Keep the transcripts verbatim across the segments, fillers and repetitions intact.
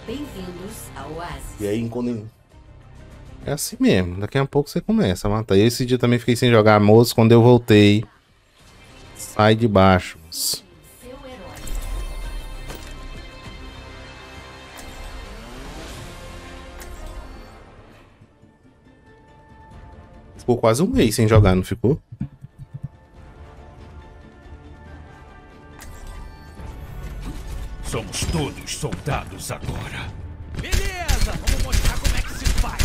Bem-vindos ao Oasis. E aí, quando... É assim mesmo, daqui a pouco você começa a matar. Esse dia também fiquei sem jogar, moço, quando eu voltei. Sai de baixo, moço. Seu herói. Ficou quase um mês sem jogar, não ficou? Somos todos soldados agora. Beleza, vamos mostrar como é que se faz.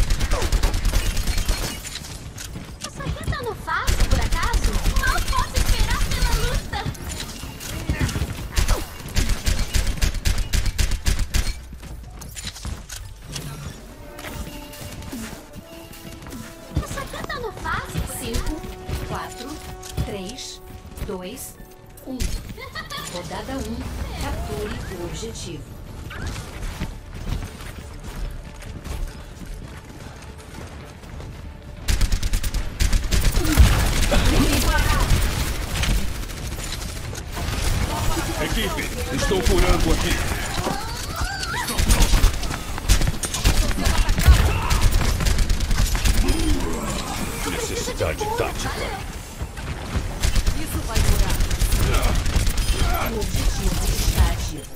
Isso aqui tá no fácil, por acaso? Mal posso esperar pela luta. Isso aqui tá no fácil. cinco, quatro, três, dois, um. Rodada um. Capture o objetivo. Equipe, estou curando aqui. Necessidade tática. Isso vai durar. O objetivo está ativo.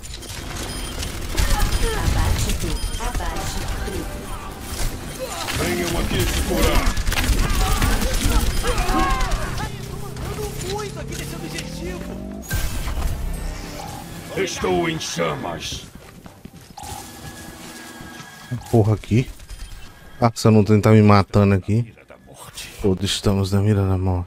Abate tudo. Abate tudo. Venham aqui se curar. Tô muito aqui nesse objetivo. Estou em chamas. Porra aqui. Ah, se eu não tentar me matando aqui. Mira da morte. Todos estamos na mira da morte.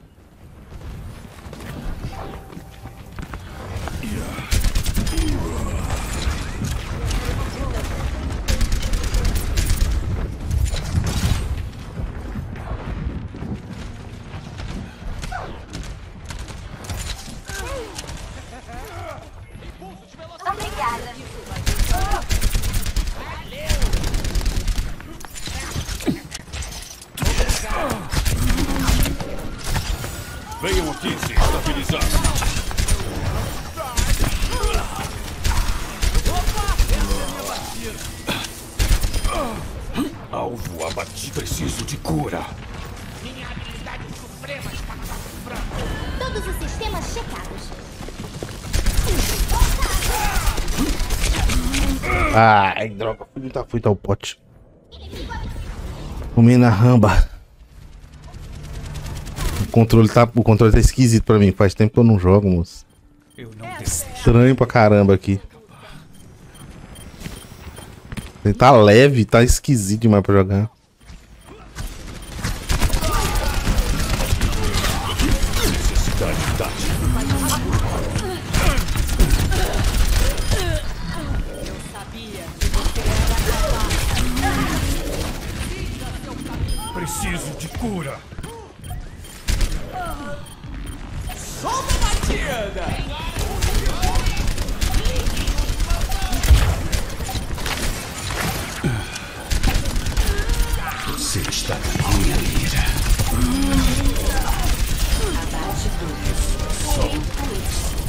Obrigada. Venham aqui se estabilizar. Alvo abatido. Preciso de cura. Minha habilidade suprema está fraca. Todos os sistemas checados. Ai, droga. Fui tá, fui tá o pote. Comi na ramba. O controle tá, o controle tá esquisito pra mim. Faz tempo que eu não jogo, moço. Eu não desejo. Estranho pra caramba aqui. Ele tá leve, tá esquisito demais pra jogar. Necessidade tática. Preciso de cura. Solta a batida. Você está na minha mira. Abate tudo.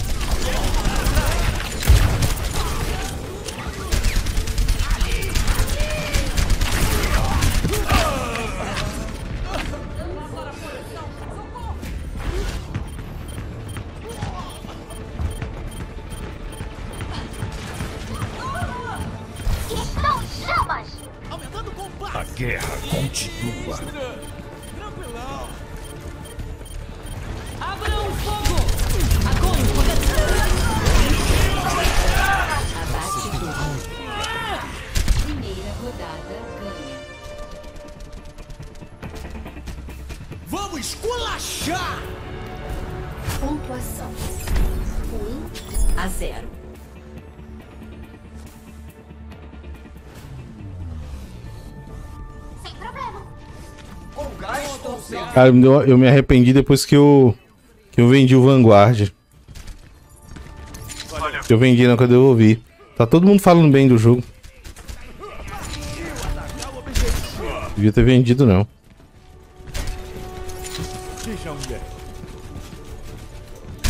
Estão chamas. Aumentando o combate. A guerra continua. Tranquilão. Abram fogo! Agônio, Abate tudo. Primeira rodada ganha. Vamos esculachar. Pontuação: um a zero. Sem problema. Com gás estou certo. Cara, eu, eu me arrependi depois que eu que eu vendi o Vanguard. Que eu vendi, não, que eu devolvi. Tá todo mundo falando bem do jogo. Devia ter vendido, não. Deixa a mulher.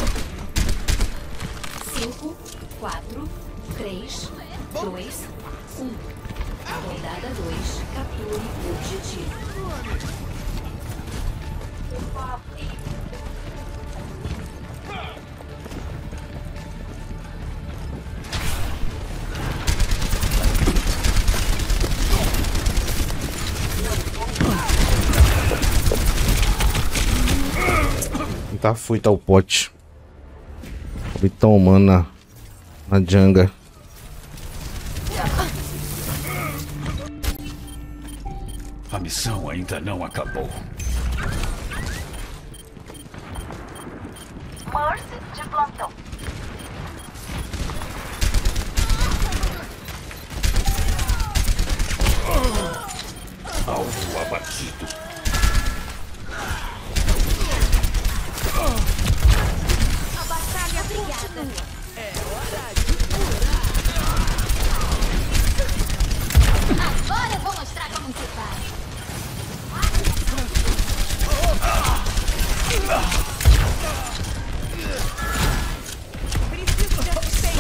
cinco, quatro, três, dois, um. Rodada dois. Capture o objetivo. Tá, fui, tá o pote. Acabei tomando na, na jungle. A missão ainda não acabou. Mercy de plantão. Alvo abatido. A batalha brigada. Agora eu vou mostrar como se faz. Preciso de assistência.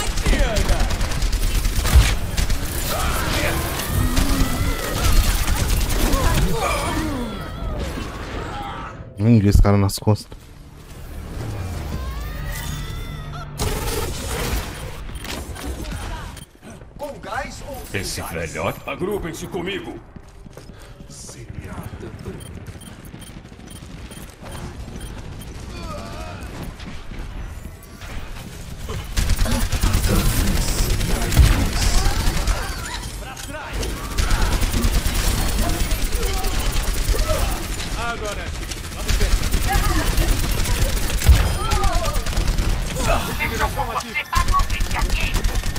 Hum, vi esse cara nas costas. Com gás ou sem Esse gás? velhote. Agrupem-se comigo. Agora sim. Vamos ver. Ligação ativa.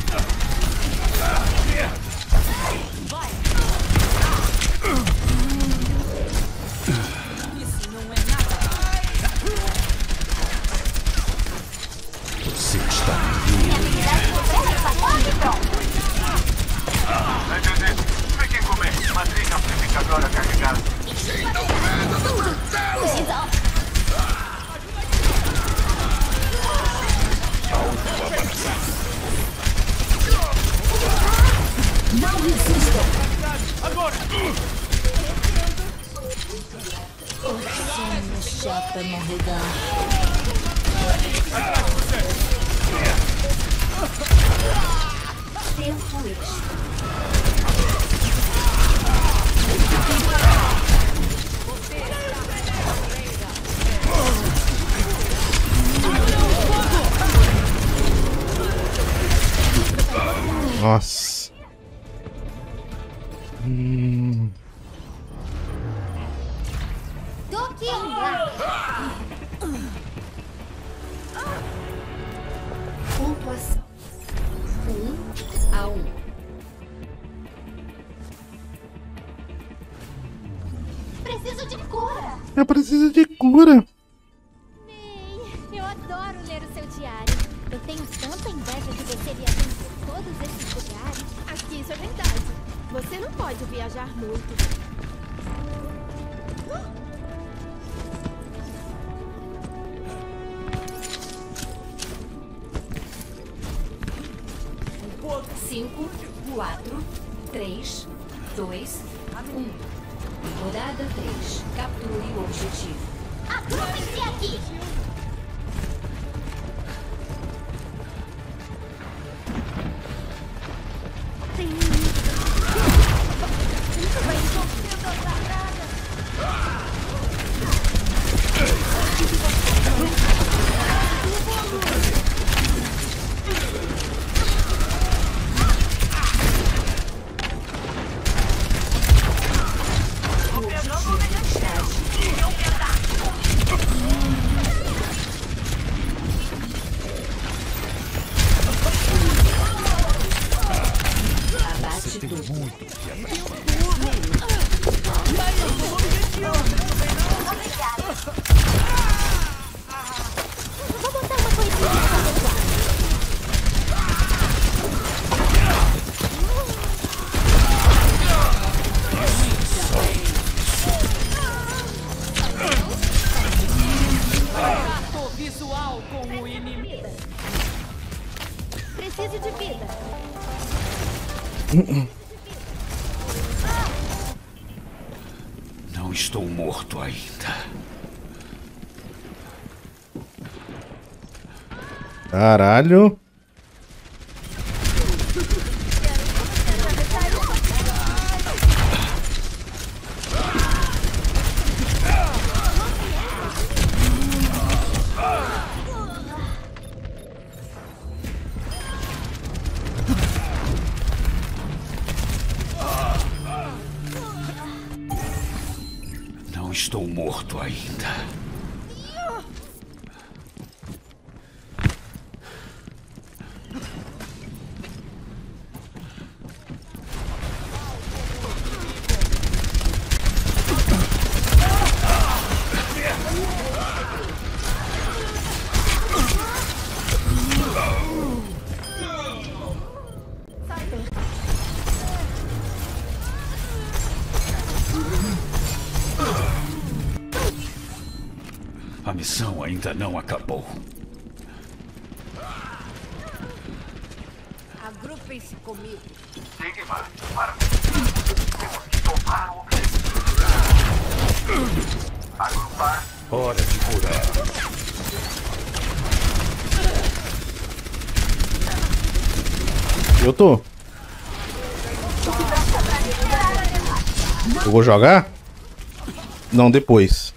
Isso não é nada. Você está Fiquem comigo. Matriz amplificadora carregada. Não resistam. Agora. Minha chapa morrerá. Tempo extra. Nossa. Hum. Tô aqui. Lá. Pontuação. Um a um. Preciso de cura. Eu preciso de cura. May, eu adoro ler o seu diário. Eu tenho tanta inveja de você viajando por todos esses lugares. Aqui isso é verdade. Você não pode viajar muito. Cinco, quatro, três, dois, um. Rodada três. Capture o objetivo. Agrupem-se aqui. Abate tudo. Vou botar uma coisinha pra adequar. Contato visual com o inimigo. Preciso de vida. Não estou morto ainda. Caralho. Não estou morto ainda. A missão ainda não acabou. Agrupem-se comigo. Sigma, para. Temos que tomar o objetivo. Agrupar. Hora de curar. Eu tô. Eu vou jogar? Não, depois.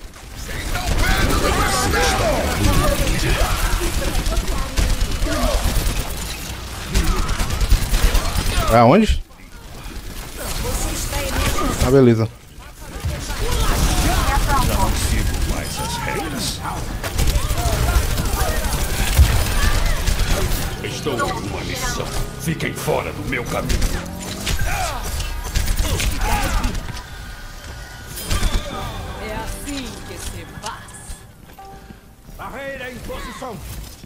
Aonde? Ah, beleza. Não sigo mais as regras. Estou em uma missão. Fiquem fora do meu caminho. É assim que se faz. Barreira em posição.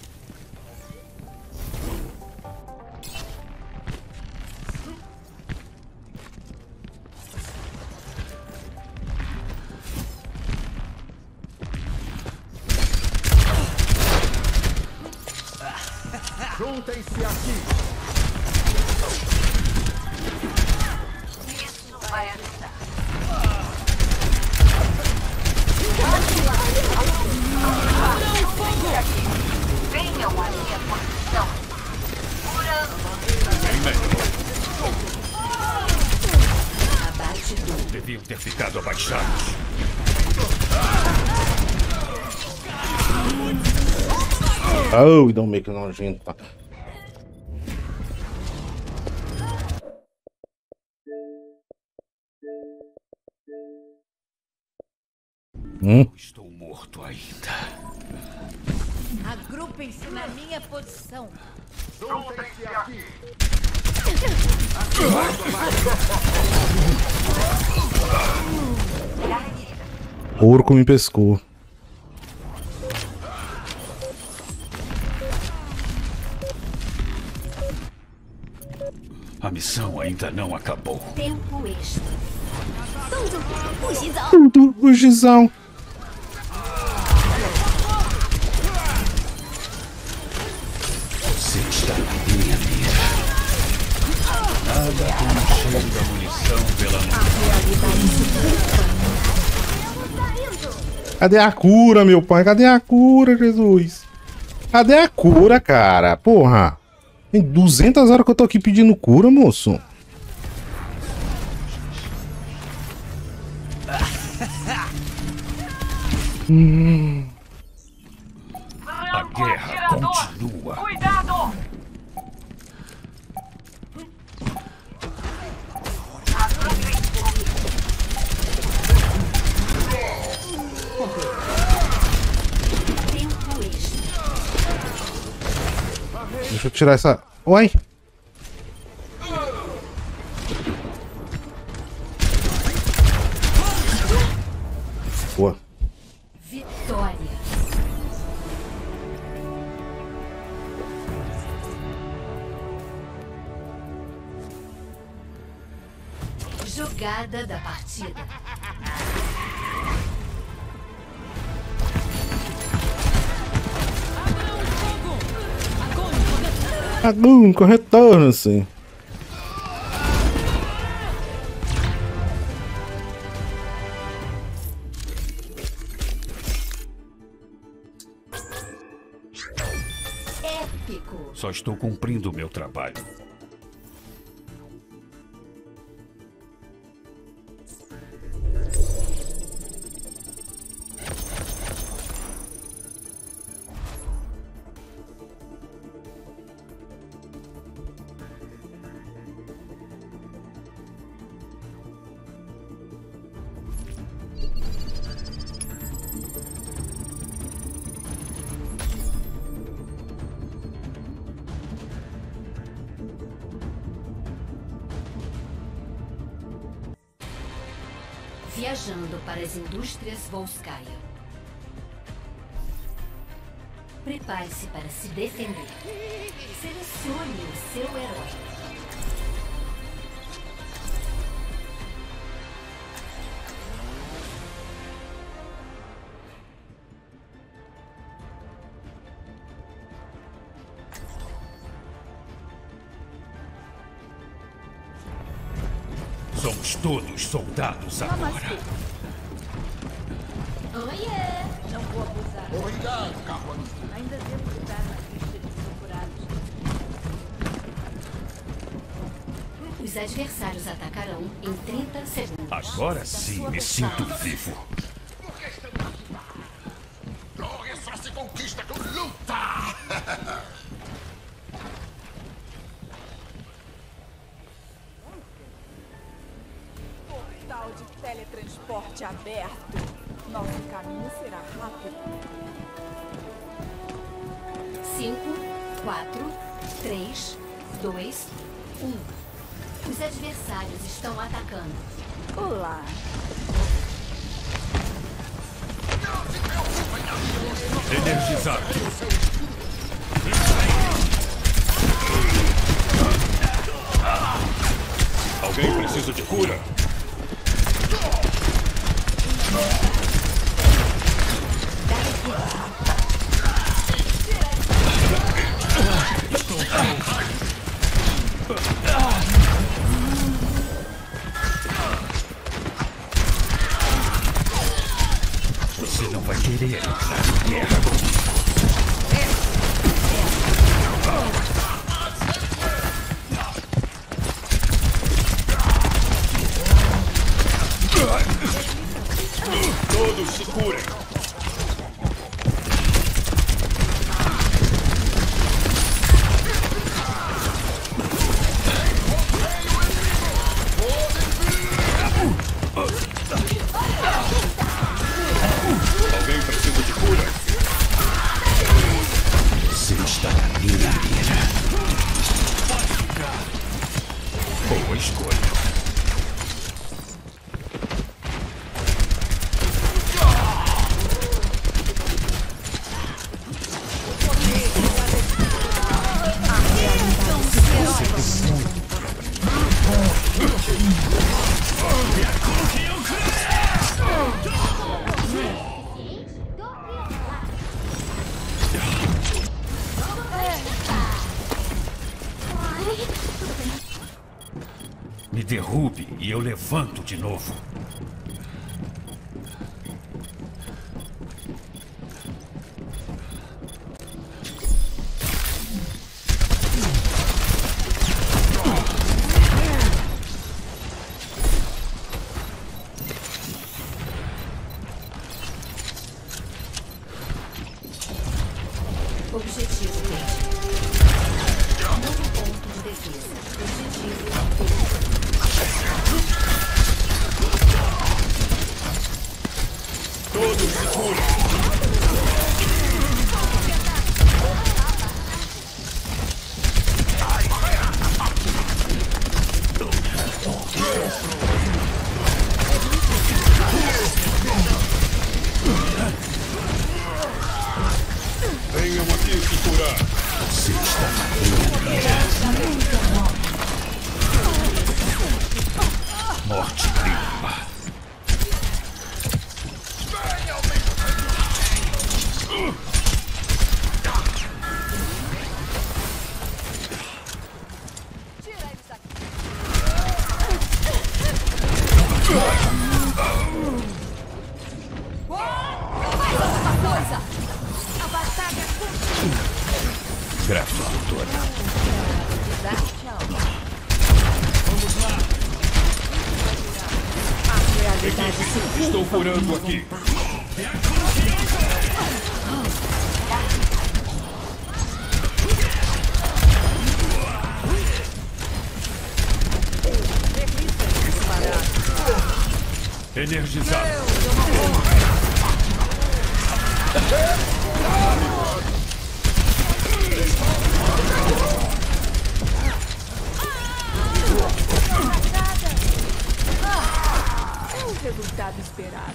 Juntem-se aqui. Isso vai ajudar. Venham à minha posição. Bem melhor. Abate tudo. Deviam ter ficado abaixados. Oh, don't make it nojento. Hum? Estou morto ainda. Agrupem-se na minha posição. Juntem-se aqui. Porco me pescou. A missão ainda não acabou. Tempo extra. Tudo, o Gizão. Você está na minha mira. Nada como o cheiro da munição pela noite. Cadê a cura, meu pai? Cadê a cura, Jesus? Cadê a cura, cara? Porra. Tem duzentas horas que eu tô aqui pedindo cura, moço. Hum. A guerra continua. Cuidado! Tempo extra. Deixa eu tirar essa... Uai. Boa. Vitória. Jogada da partida. Agum, corretor, assim. Só estou cumprindo o meu trabalho. Viajando para as indústrias Volskaya. Prepare-se para se defender. Selecione o seu herói. Somos todos soldados agora. Oiê! Não vou abusar. Obrigado, Carvalho. Ainda devo estar na lista de procurados. Os adversários atacarão em trinta segundos. Agora sim me sinto vivo. Por que estamos aqui? Glória só se conquista com luta! Portal de teletransporte aberto. Nosso caminho será rápido. cinco, quatro, três, dois, um. Os adversários estão atacando. Olá. Energizado. Alguém precisa de cura? Você não vai querer entrar em guerra comigo. Todos se curem. Alguém precisa de cura? Você está na minha mira. Boa escolha. Me derrube e eu levanto de novo. Objetivo verde. Novo ponto de defesa. Objetivo Todos se curem. Venham aqui se curar. Você está na minha mira. curando aqui. Energizado. É o resultado esperado.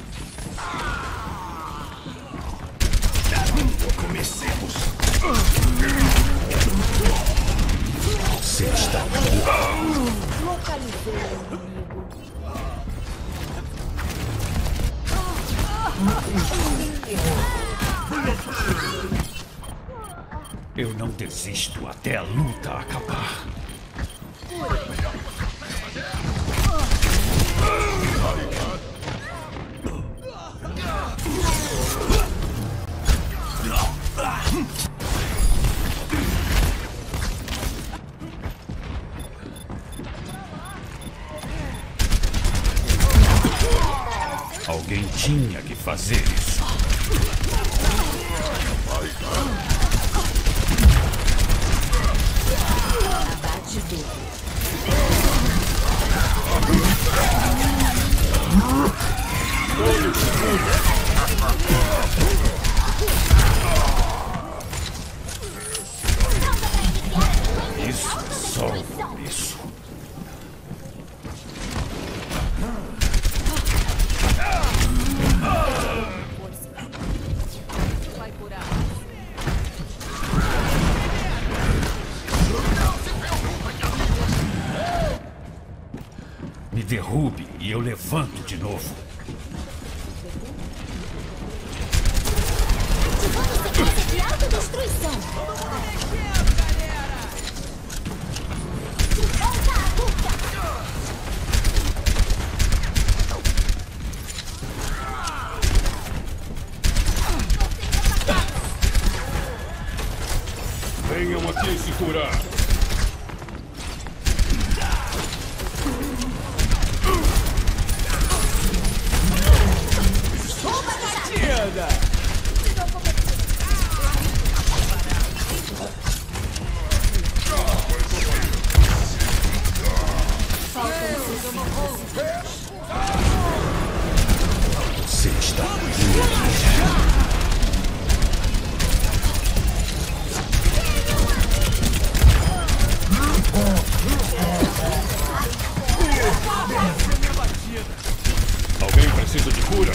Comecemos. Você está aqui. Localizei o inimigo. Eu não desisto até a luta acabar. Alguém tinha que fazer isso. Abate dele. Isso é só o começo. Vai curar. Me derrube e eu levanto de novo. De autodestruição. Venham aqui se curar. Você está Alguém precisa de cura?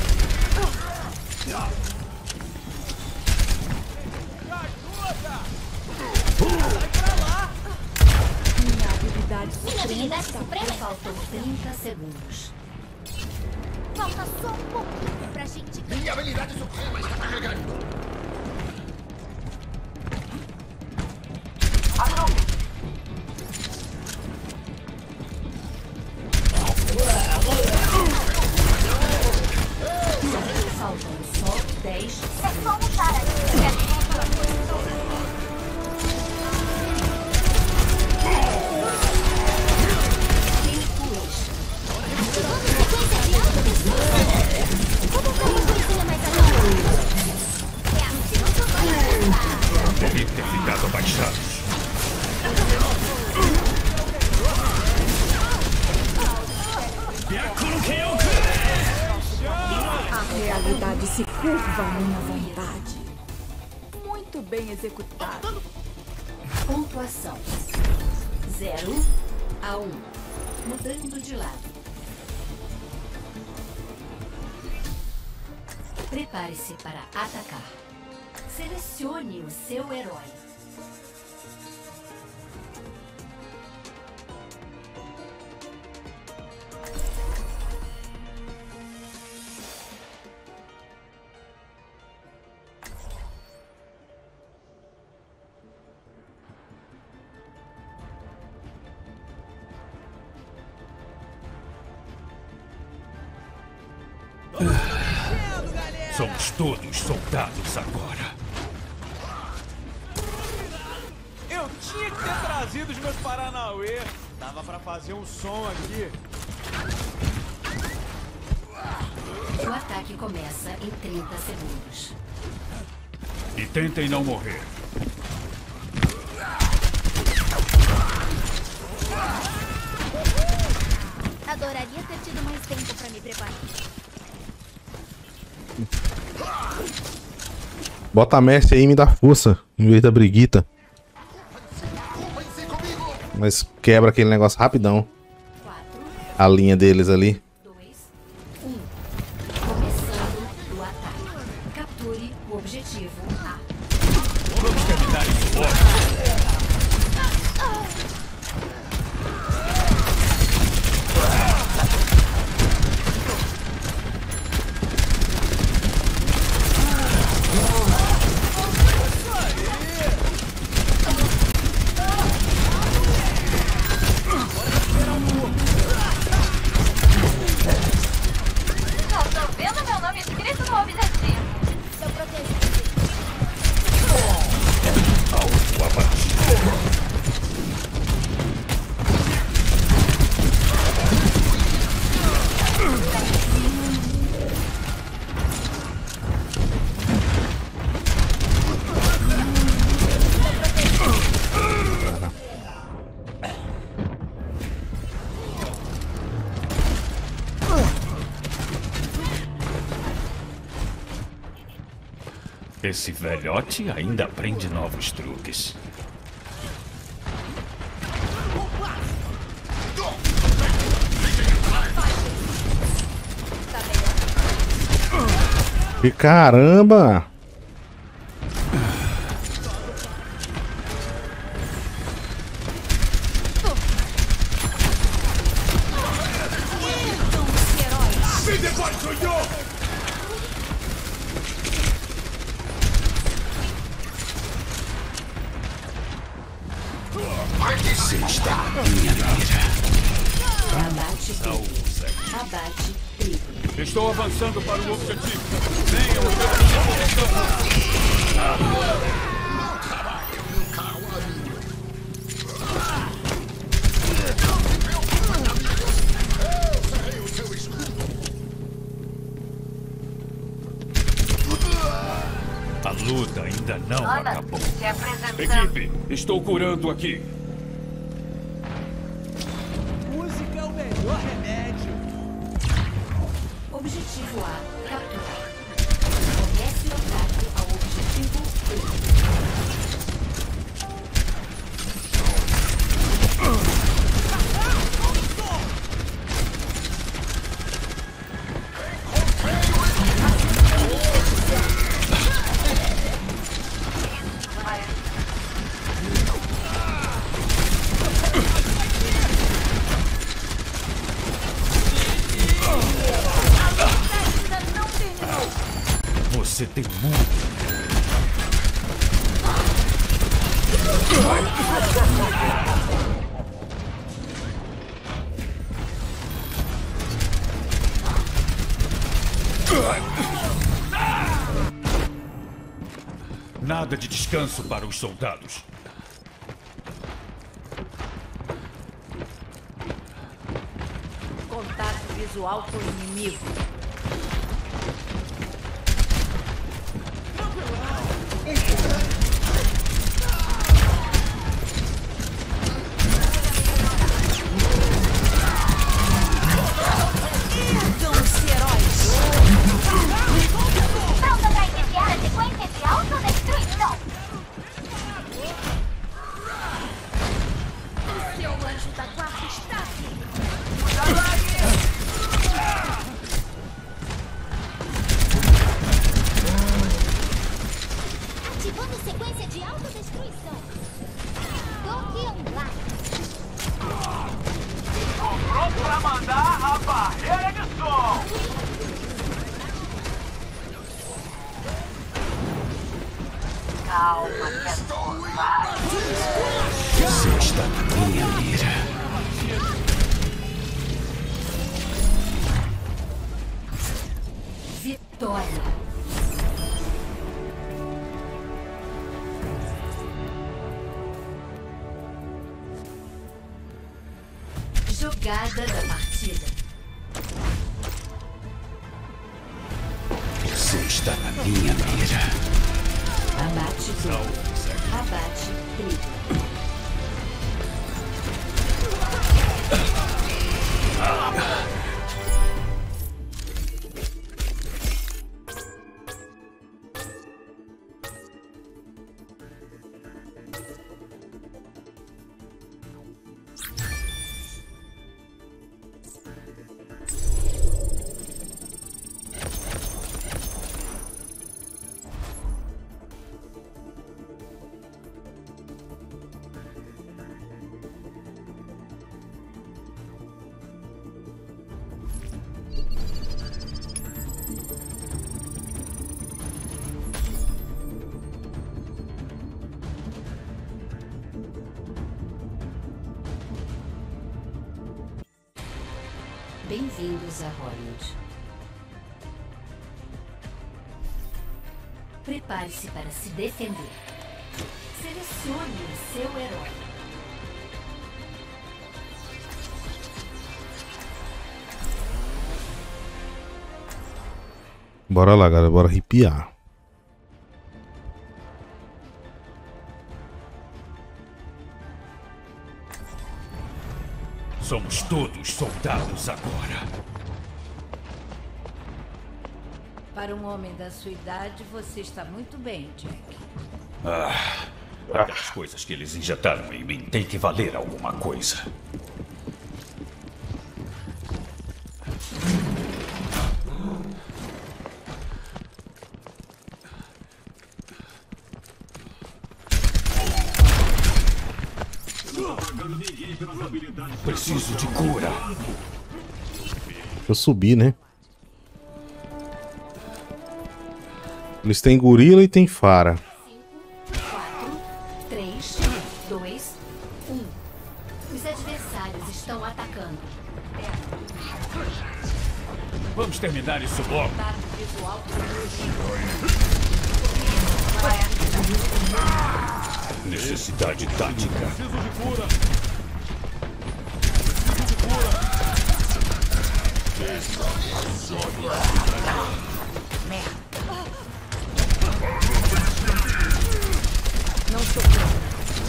Minha habilidade Minha habilidade suprema. Faltam trinta segundos. Falta só um pouquinho pra gente ganhar. Minha habilidade suprema está carregando. Faltam só dez segundos. É só um cara. Devia ter ficado abaixados. A realidade se curva à minha vontade. Muito bem executado. Pontuação: zero a um. Mudando de lado. Prepare-se para atacar. Selecione o seu herói. Somos todos soldados agora. Eu tinha que ter trazido os meus Paranauê. Dava pra fazer um som aqui. O ataque começa em trinta segundos. E tentem não morrer. Adoraria ter tido mais tempo pra me preparar. Bota a Messi aí e me dá força, em vez da Brigitte. Mas quebra aquele negócio rapidão. A linha deles ali. dois, um. Começando o ataque. Capture o objetivo A. Vamos terminar isso logo. Esse velhote ainda aprende novos truques. Que caramba! Você está na minha mira. Abate triplo. Abate triplo. Estou avançando para o objetivo. Venham pela A luta ainda não acabou. Equipe, estou curando aqui. Música é o melhor remédio. Objetivo A, capturar. Comece o ataque ao objetivo B. Você tem muito. Nada de descanso para os soldados. Contato visual com o inimigo. Pronta pra iniciar a sequência de autodestruição. O seu anjo da guarda está aqui. Ativando sequência de autodestruição. Toque online. Pronto para mandar a barreira de som. Calma, que é dor, vai. Você está na minha mira. Vitória. Jogada da partida. Você está na minha mira. Abate duplo. Abate triplo. Bem-vindos a Hollywood. Prepare-se para se defender. Selecione o seu herói. Bora lá, galera. Bora arrepiar. Somos todos soldados agora. Para um homem da sua idade, você está muito bem, Jack. Ah, até as coisas que eles injetaram em mim tem que valer alguma coisa. Preciso de cura. Eu subi, né? Eles têm gorila e tem Fara. quatro, três, dois, um. Os adversários estão atacando. Vamos terminar isso logo. Necessidade tática. Preciso de cura. Não sou pronto.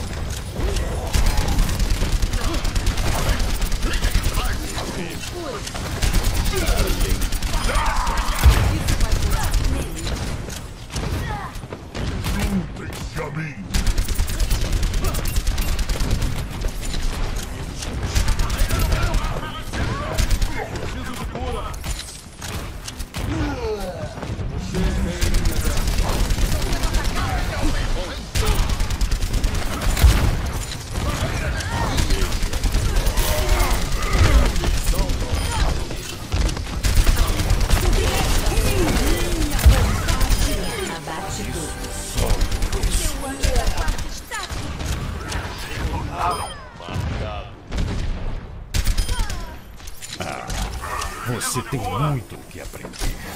Você tem muito o que aprender.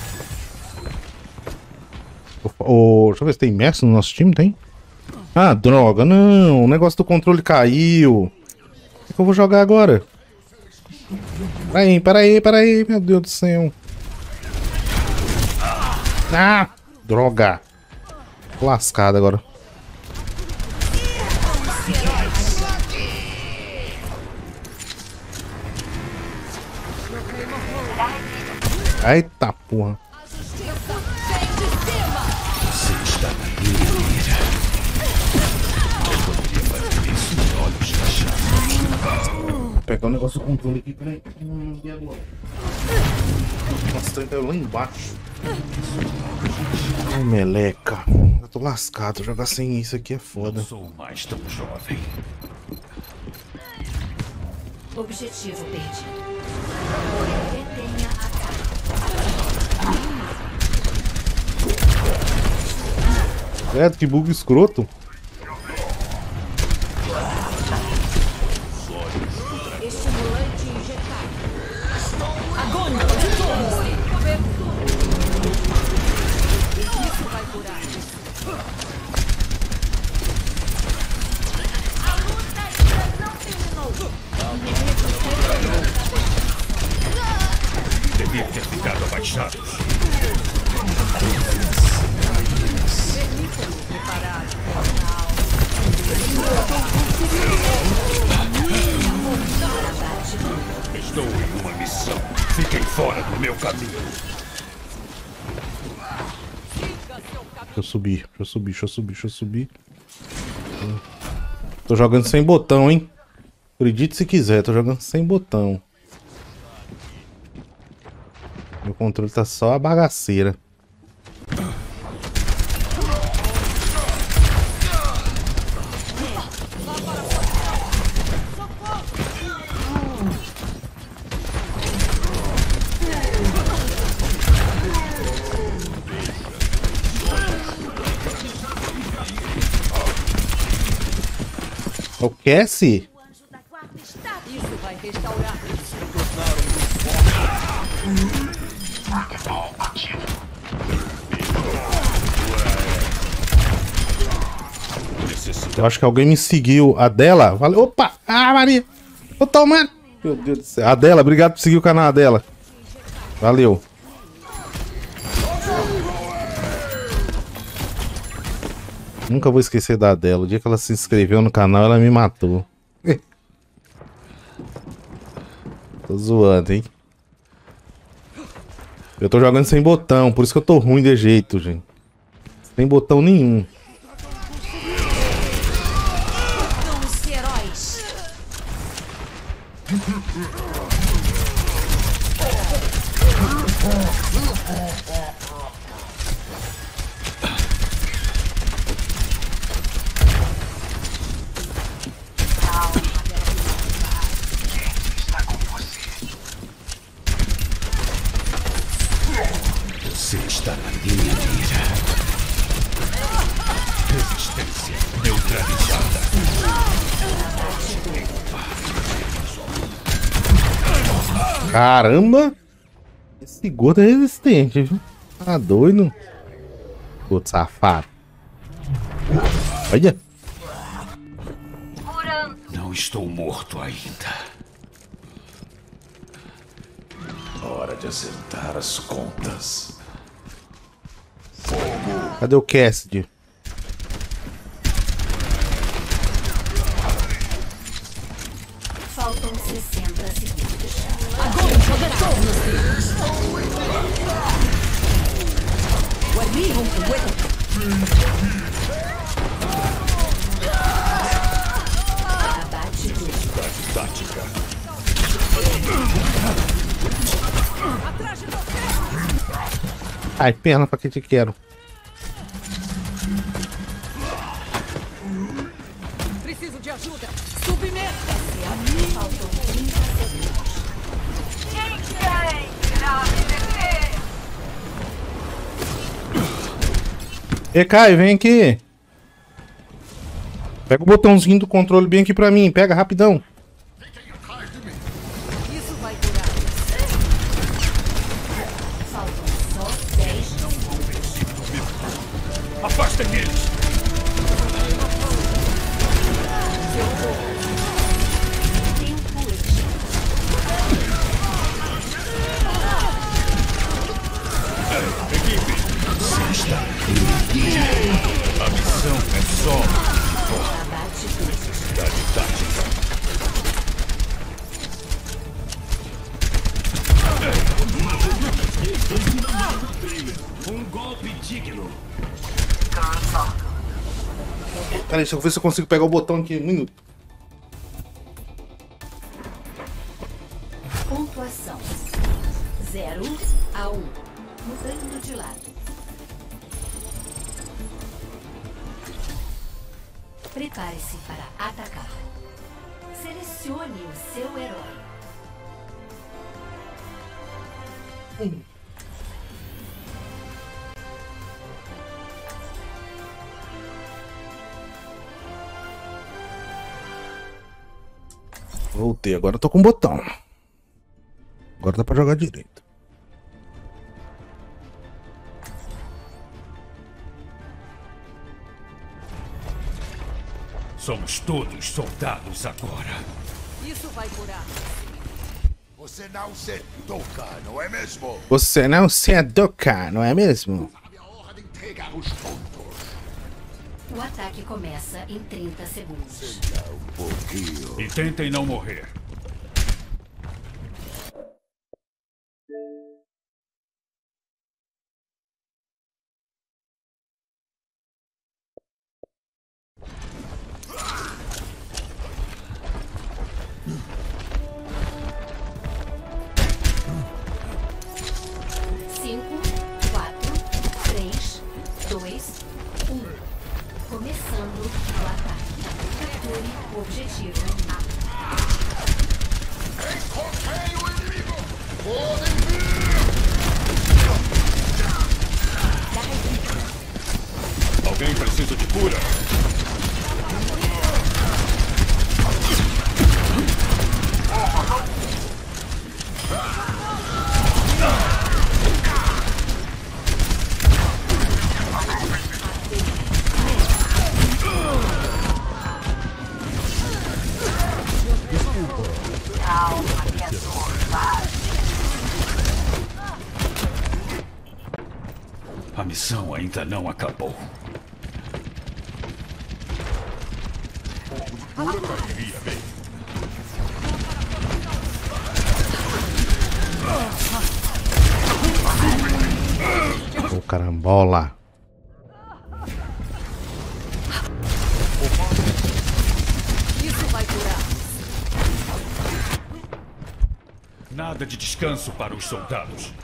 Oh, deixa eu ver se tem Messi no nosso time, tem? Ah, droga, não. O negócio do controle caiu. O que eu vou jogar agora? Peraí, peraí, peraí. Meu Deus do céu. Ah, droga. Tô lascado agora. Eita porra. Você está na minha mira. Eu poderia fazer isso de olhos fechados. Vou pegar o negócio do controle aqui, peraí. Hum, e agora? Nossa, tá lá embaixo. Ô, meleca. Eu tô lascado. Jogar sem isso aqui é foda. Não sou mais tão jovem. Objetivo perdido. Detenha a É, que bug escroto. Estimulante injetado. agônia de todos. Isso vai curar. A luta ainda não terminou. Devia ter ficado abaixado. Deixa eu subir, deixa eu subir, deixa eu subir, deixa eu subir. Tô jogando sem botão, hein? Acredite se quiser, tô jogando sem botão. Meu controle tá só a bagaceira. O Cassie? Isso vai restaurar. Eu acho que alguém me seguiu. A dela? Valeu. Opa! Ah, Maria! Tô tomando! Meu Deus do céu. A dela, obrigado por seguir o canal dela. Valeu. Nunca vou esquecer da dela. O dia que ela se inscreveu no canal, ela me matou. Tô zoando, hein? Eu tô jogando sem botão, por isso que eu tô ruim de jeito, gente. Sem botão nenhum. Vamos, heróis. Você está na minha mira. Resistência neutralizada. Caramba! Esse gordo é resistente, viu? Tá doido? Gordo safado. Olha! Não estou morto ainda. Hora de acertar as contas. Cadê o Cassidy? Faltam sessenta segundos. Abate tudo. Tática. Ai, perna, pra que te quero? Preciso de ajuda. Submeta. Faltam trinta segundos. E Caio, vem aqui. Pega o botãozinho do controle bem aqui pra mim. Pega rapidão. Isso vai curar. Faltam só dez segundos. Afastem eles. Tempo extinto. Você está na minha mira. A missão é só Abate tudo. necessidade tática. Um golpe digno. Peraí, deixa eu ver se eu consigo pegar o botão aqui. Um minuto. Pontuação: zero a um. Mudando de lado. Prepare-se para atacar. Selecione o seu herói. Voltei, agora eu tô com o botão. Agora dá pra jogar direito. Somos todos soldados agora. Isso vai curar. Você não se toca, não é mesmo? Você não se educa, não é mesmo? Sabe a hora de entregar os pontos. O ataque começa em trinta segundos. Um pouquinho. E tentem não morrer. o objetivo. Encontrei o inimigo! Podem vir! Alguém precisa de cura? A missão ainda não acabou. Ô, carambola. Isso vai curar. Nada de descanso para os soldados.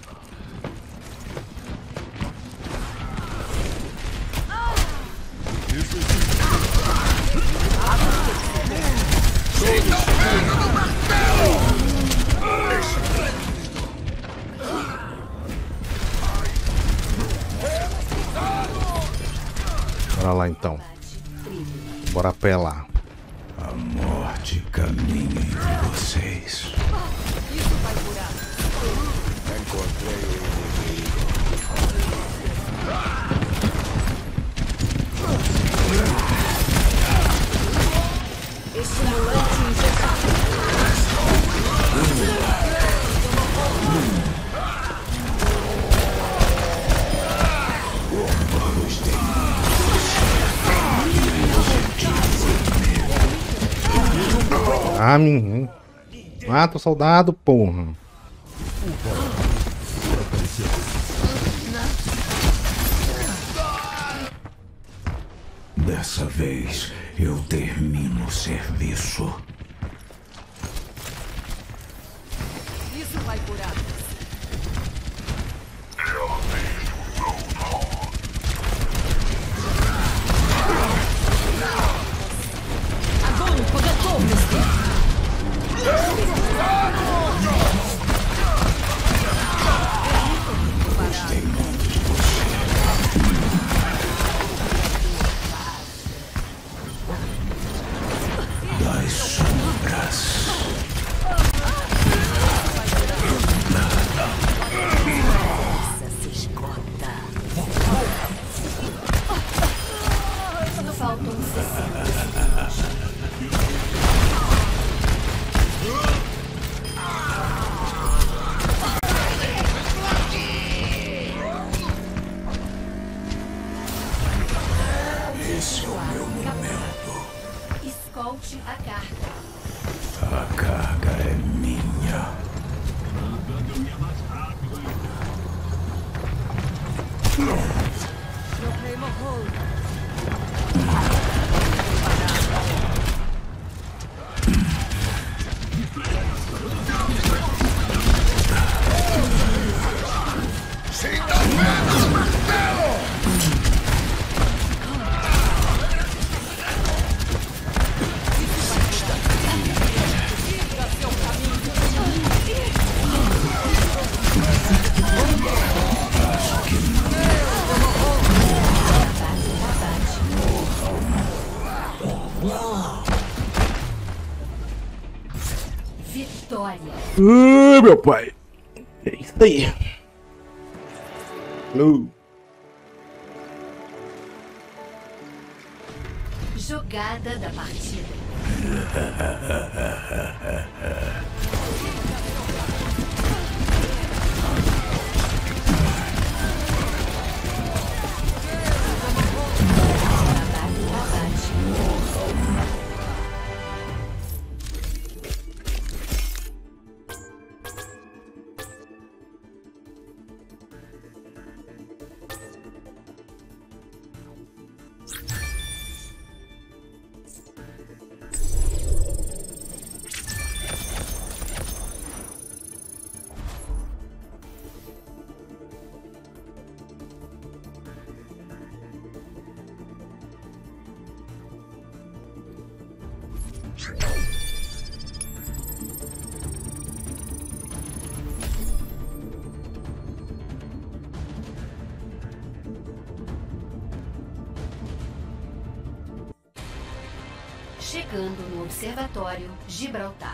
Bora lá então. Bora pelar. A morte caminha entre vocês. Isso vai curar. Encontrei o inimigo. Estimulante injetado. Ah, menino. Mata o soldado, porra. Dessa vez eu termino o serviço. Isso vai curar. Огонь по готовности! Das sombras. Se esgota. Faltam sessenta segundos. Esse é o meu momento. Escolte a carga. A carga é minha. Vitória. Ai, meu pai. É isso aí. Uh. Jogada da partida. Chegando no Observatório Gibraltar.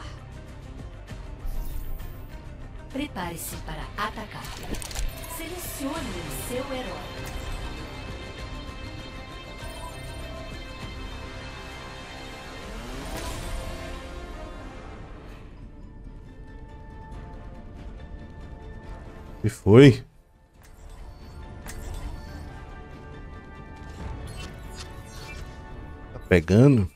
Prepare-se para atacar. Selecione o seu herói. E foi? Tá pegando?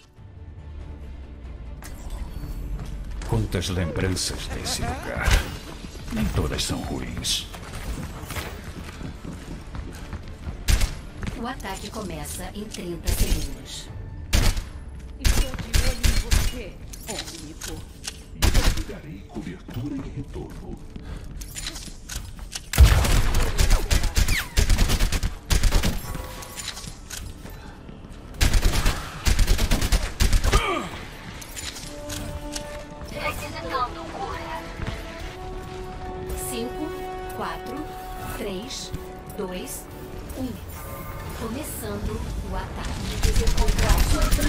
Quantas lembranças desse lugar. Nem todas são ruins. O ataque começa em trinta segundos. Estou de olho em você, Ômnico. Darei cobertura e retorno. cinco, quatro, três, dois, um. Começando o ataque.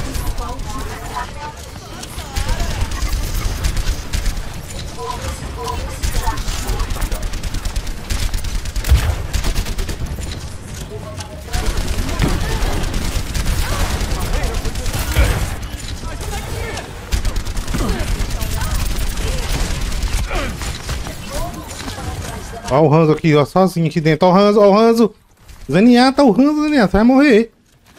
Ó o Hanzo aqui, ó, sozinho aqui dentro. Ó o Hanzo, ó o Hanzo. Zenyatta, o Hanzo, Zenyatta, vai morrer.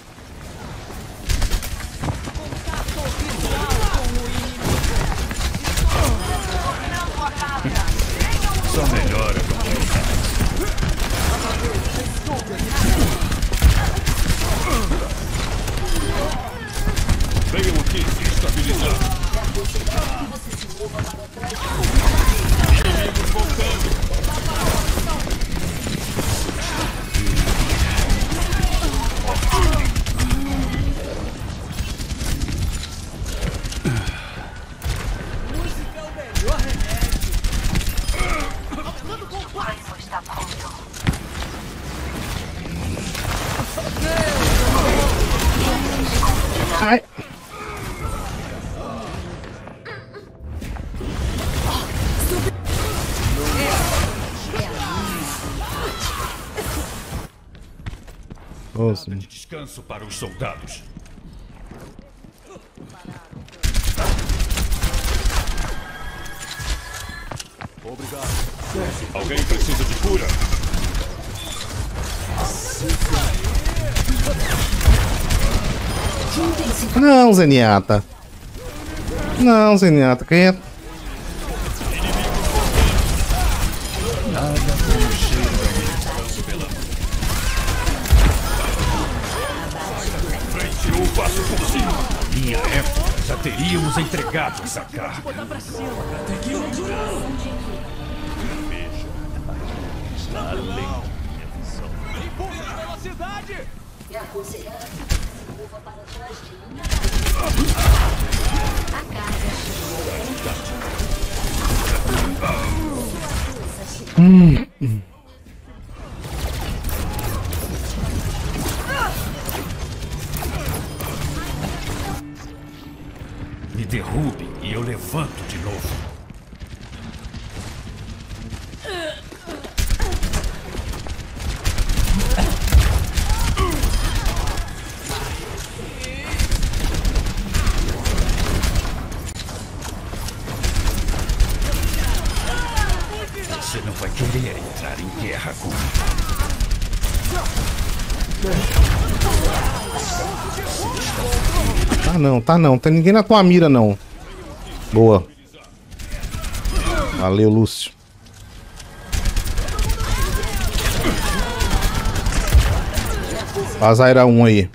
Só melhora. Venham aqui se estabilizar. Inimigos voltando. Ai. Nossa. De descanso para os soldados. Obrigado. Alguém precisa de cura? Não, Zenyatta. Não, Zenyatta, quieto. Nada como cheiro pela frente ou passo por cima. Minha época já teríamos entregado essa carga. Está além da minha visão. Impulso de velocidade! É aconselhável que se mova para trás de um. A carga Hum. hum. Me derrube e eu levanto de novo. Você não vai querer entrar em guerra comigo. Tá não, tá não. Tem ninguém na tua mira, não. Boa. Valeu, Lúcio. Faz a era um aí.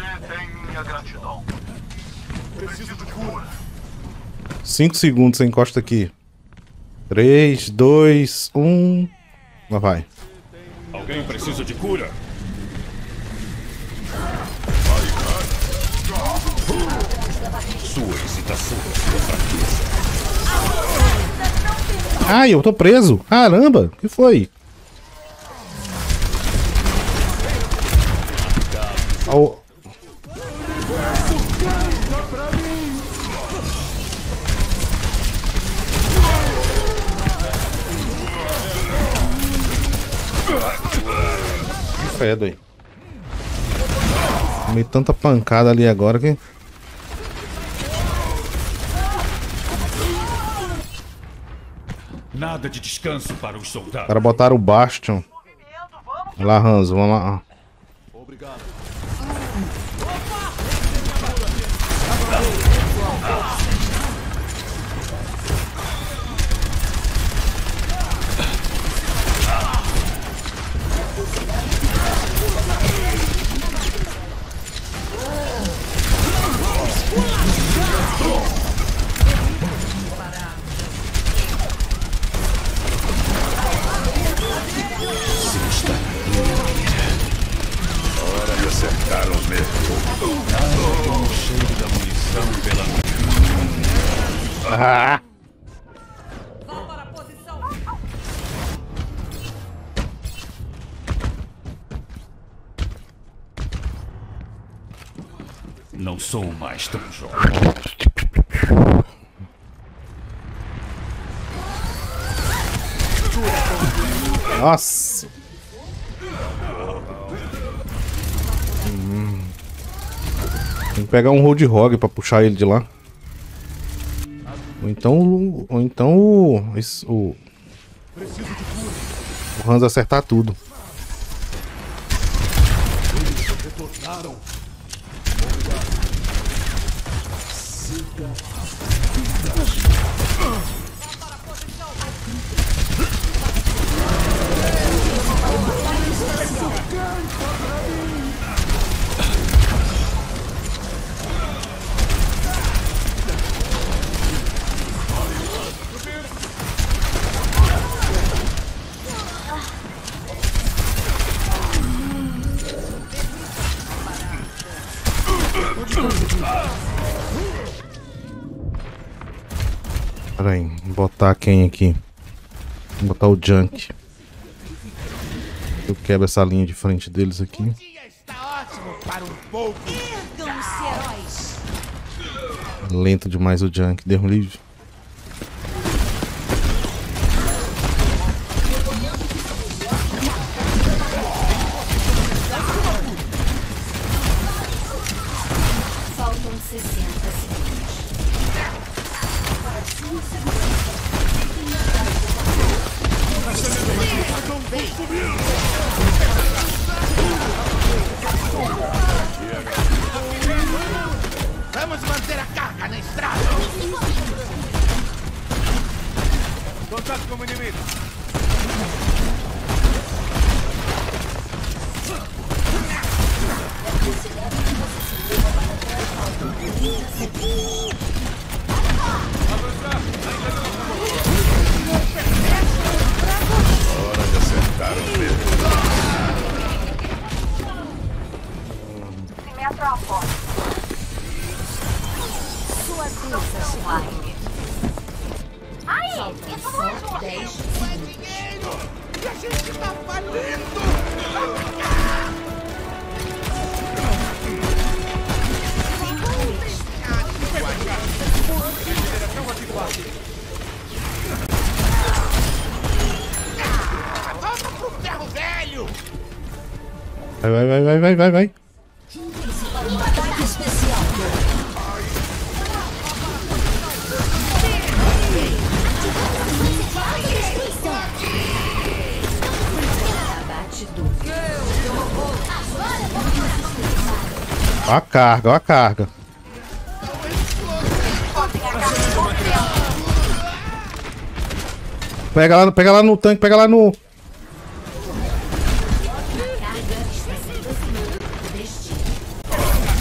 Você tem minha gratidão. Preciso de cura. cinco segundos, você encosta aqui. três, dois, um. Lá vai. Alguém precisa de cura? Sua excitação é sua fraqueza. Ai, eu tô preso. Caramba, o que foi? Oh. Credo aí. Tomei tanta pancada ali agora que... Nada de descanso para os Os soldados. caras botaram o Bastion. Vai lá, Hanzo, vamos lá. Hora de acertar os mesmos. Com o cheiro da munição pela... Ah! Não sou mais tão jovem. Nossa! Hum. Tem que pegar um Roadhog pra puxar ele de lá. Ou então, ou então o, esse, o, o Hanzo acertar tudo. Pera aí, vou botar quem aqui? Vou botar o Junk. Eu quebro essa linha de frente deles aqui. Está ótimo para um pouco. Ergam-se, heróis. Lento demais o Junk, deu um livre. Faltam sessenta segundos. Vamos manter a carga na estrada. Contato com o inimigo. Hora de acertar os mesmos. Sua deusa Schwarg. Faltam só dez segundos. E a gente tá falindo. Volta pro ferro velho. Vai, vai, vai, vai, vai, vai, vai. Ataque especial. Abate duplo. Ó a carga, ó a carga. Pega lá, pega lá no tanque, pega lá no... Carga está sendo destino.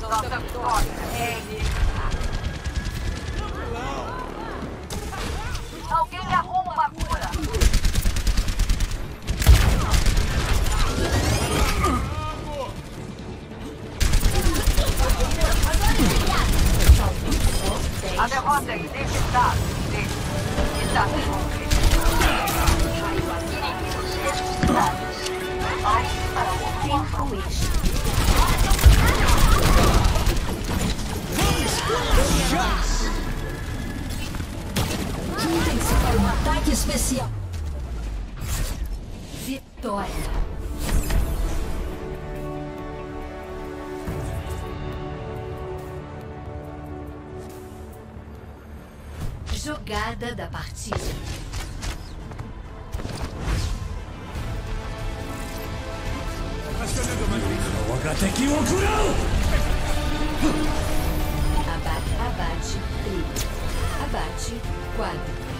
Nossa vitória é inevitável. Alguém arruma uma cura. A derrota é inevitável. Está inimigos ressuscitados. Vai para o tempo este. Juntem-se para um ataque especial. Vitória. Jogada da partida. Abate, abate, trilha. Abate, quadro.